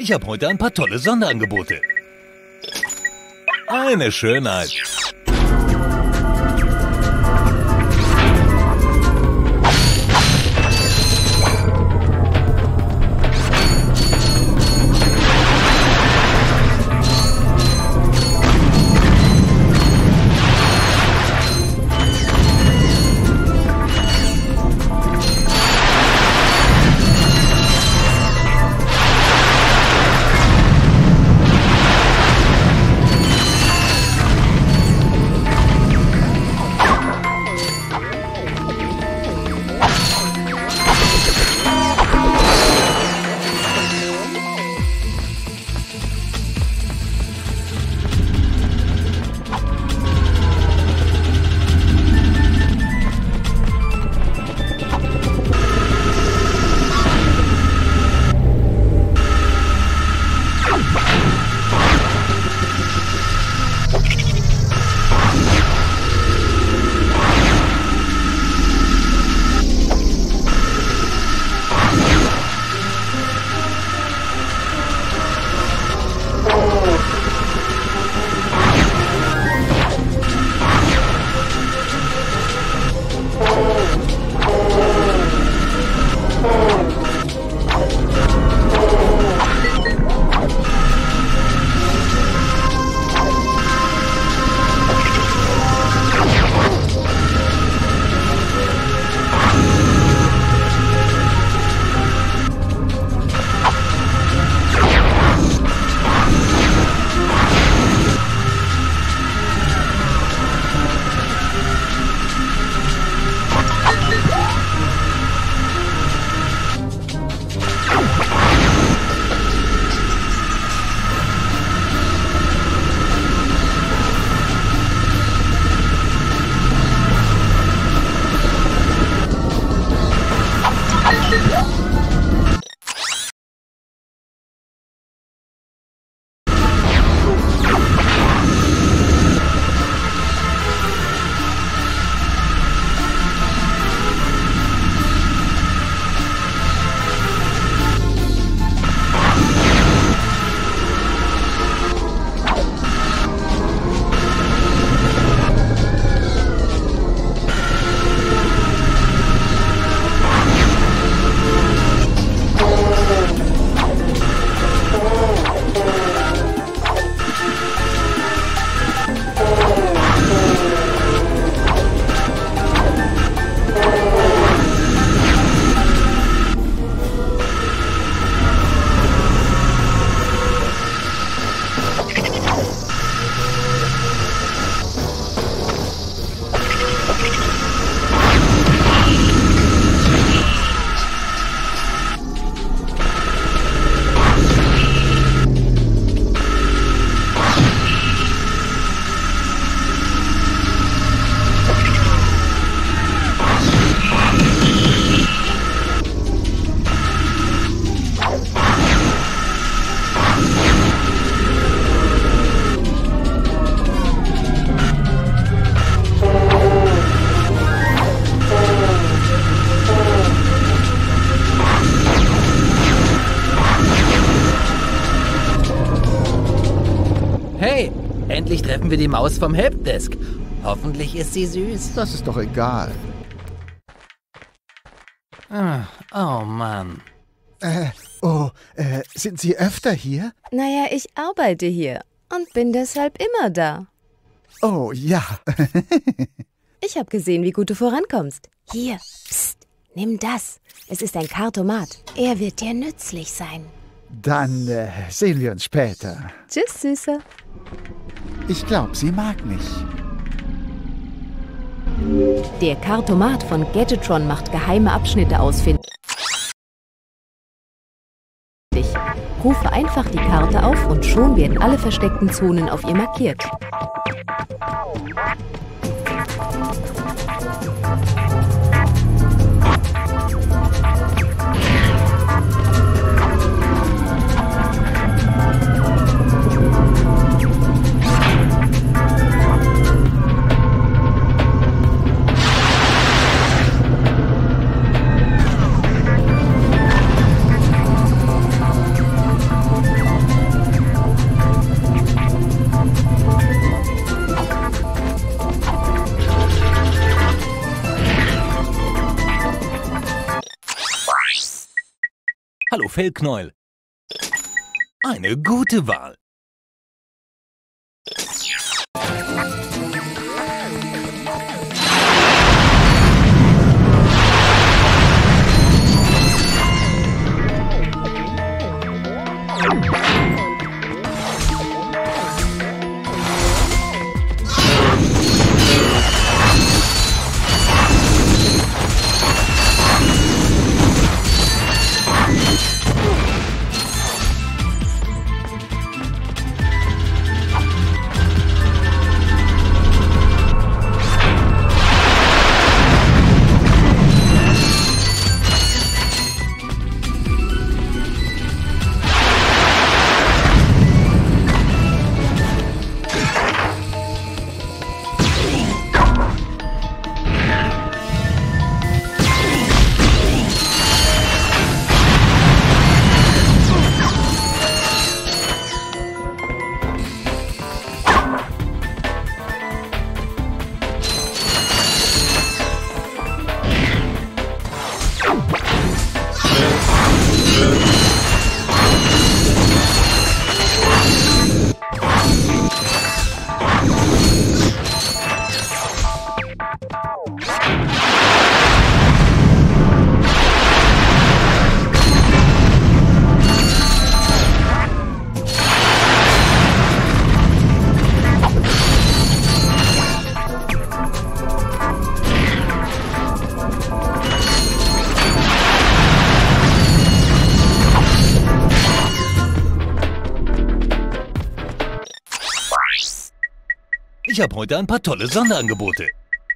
Ich habe heute ein paar tolle Sonderangebote. Eine Schönheit. Hey, endlich treffen wir die Maus vom Helpdesk. Hoffentlich ist sie süß. Das ist doch egal. Oh Mann. Sind Sie öfter hier? Naja, ich arbeite hier und bin deshalb immer da. Oh, ja. Ich habe gesehen, wie gut du vorankommst. Hier, psst, nimm das. Es ist ein Kartomat. Er wird dir nützlich sein. Dann sehen wir uns später. Tschüss, Süßer. Ich glaube, sie mag mich. Der Kartomat von Gadgetron macht geheime Abschnitte ausfindig. Rufe einfach die Karte auf und schon werden alle versteckten Zonen auf ihr markiert. Hallo Fellknäuel. Eine gute Wahl. Ich habe heute ein paar tolle Sonderangebote.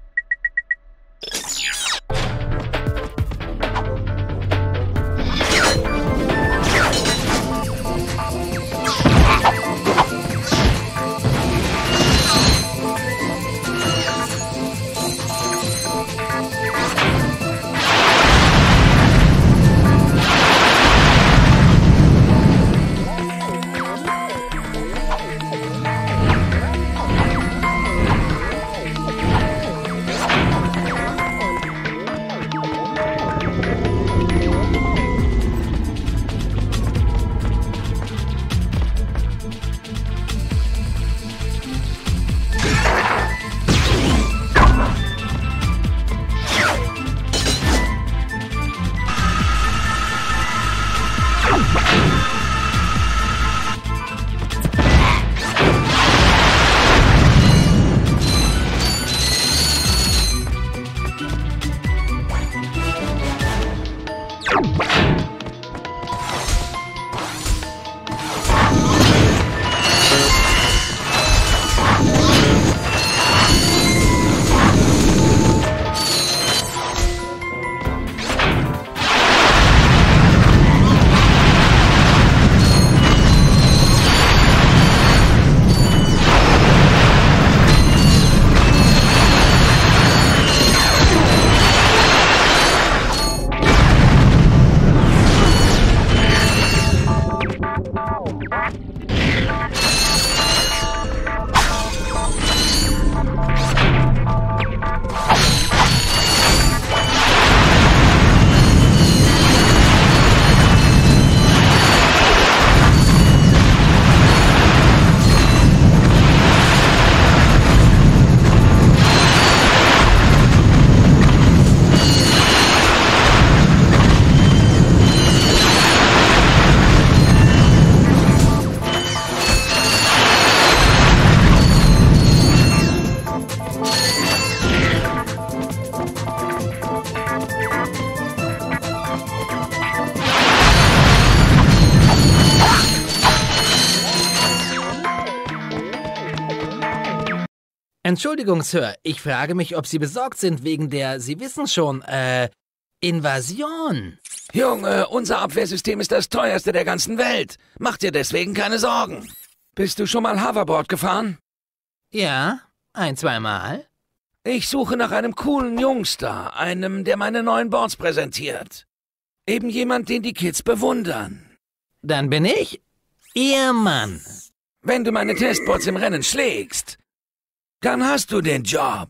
Entschuldigung, Sir, ich frage mich, ob Sie besorgt sind wegen der, Sie wissen schon, Invasion. Junge, unser Abwehrsystem ist das teuerste der ganzen Welt. Mach dir deswegen keine Sorgen. Bist du schon mal Hoverboard gefahren? Ja, ein-, zweimal. Ich suche nach einem coolen Jungstar, einem, der meine neuen Boards präsentiert. Eben jemand, den die Kids bewundern. Dann bin ich Ihr Mann. Wenn du meine Testboards im Rennen schlägst, dann hast du den Job.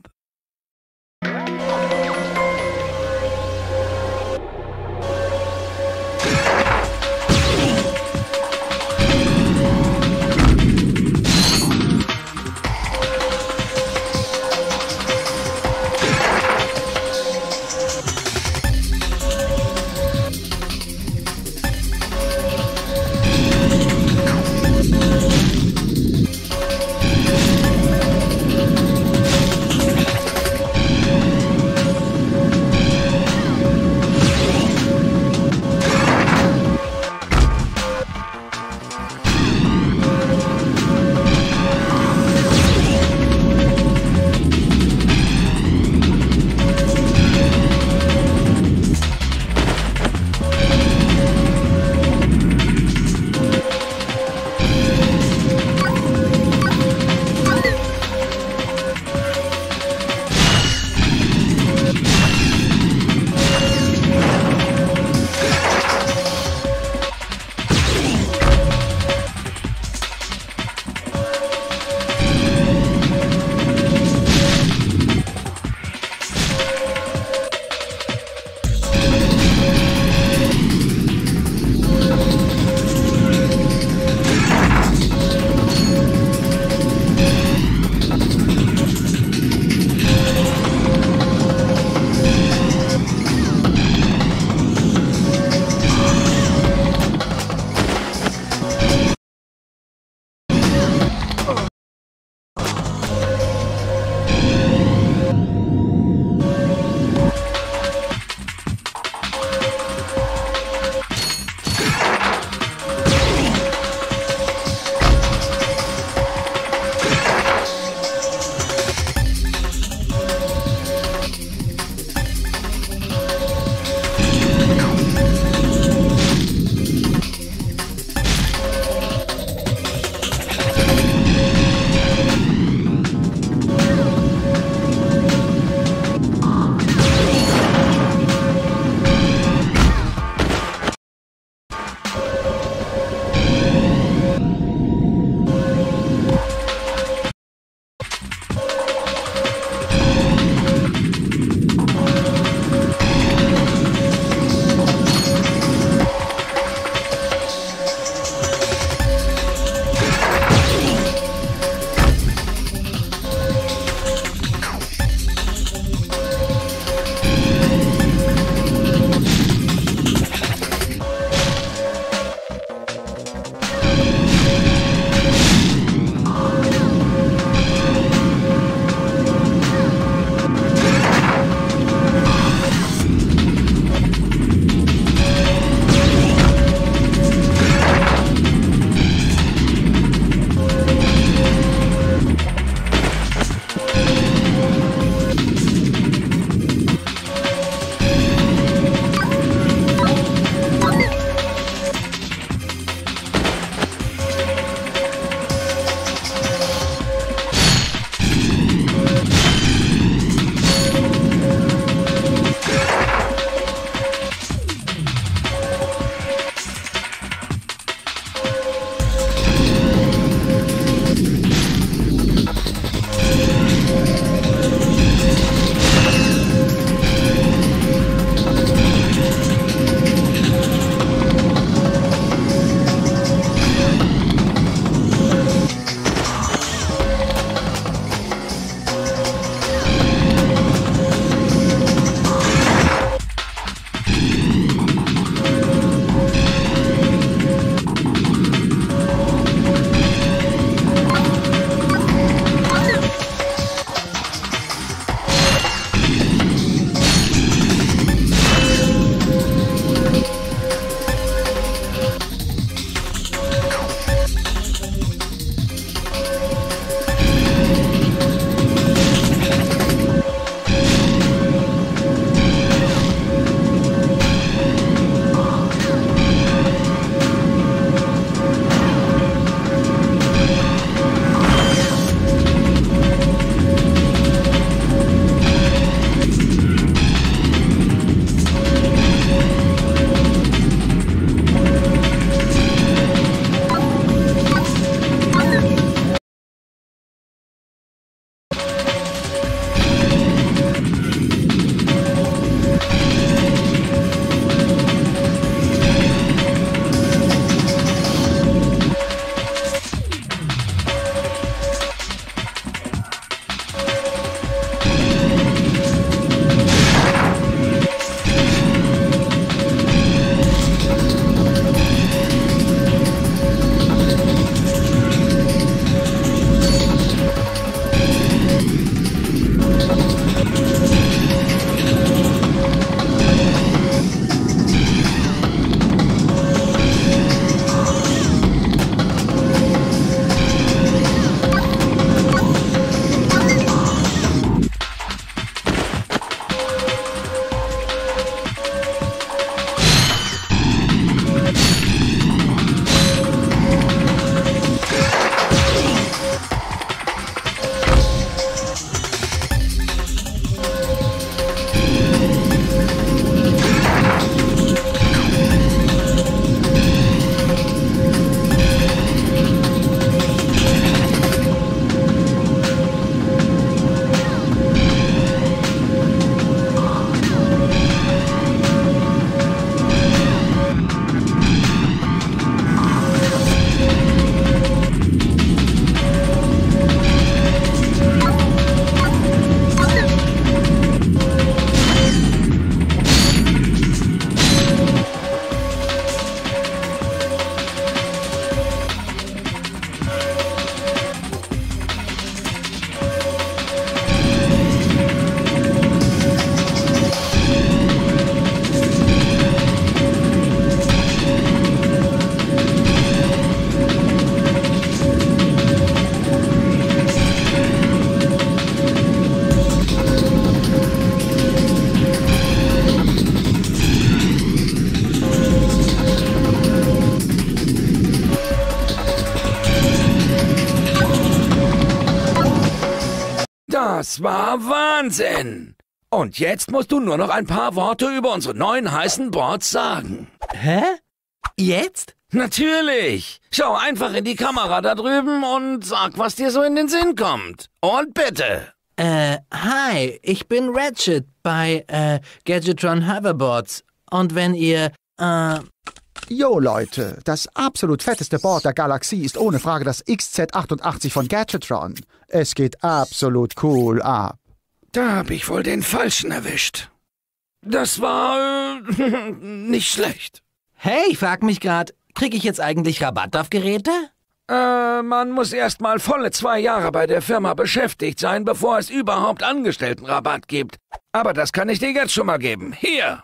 Das war Wahnsinn! Und jetzt musst du nur noch ein paar Worte über unsere neuen heißen Boards sagen. Hä? Jetzt? Natürlich! Schau einfach in die Kamera da drüben und sag, was dir so in den Sinn kommt. Und bitte! Hi, ich bin Ratchet bei, Gadgetron Hoverboards. Und wenn ihr, Jo Leute, das absolut fetteste Board der Galaxie ist ohne Frage das XZ88 von Gadgetron. Es geht absolut cool ab. Da hab ich wohl den Falschen erwischt. Das war, nicht schlecht. Hey, ich frag mich grad, krieg ich jetzt eigentlich Rabatt auf Geräte? Man muss erst mal volle 2 Jahre bei der Firma beschäftigt sein, bevor es überhaupt Angestelltenrabatt gibt. Aber das kann ich dir jetzt schon mal geben. Hier!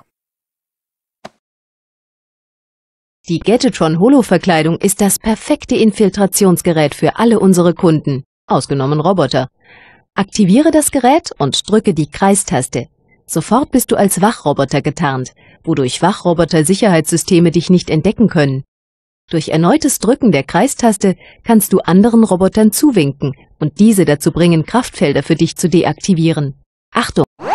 Die Gadgetron Holo-Verkleidung ist das perfekte Infiltrationsgerät für alle unsere Kunden, ausgenommen Roboter. Aktiviere das Gerät und drücke die Kreistaste. Sofort bist du als Wachroboter getarnt, wodurch Wachroboter-Sicherheitssysteme dich nicht entdecken können. Durch erneutes Drücken der Kreistaste kannst du anderen Robotern zuwinken und diese dazu bringen, Kraftfelder für dich zu deaktivieren. Achtung!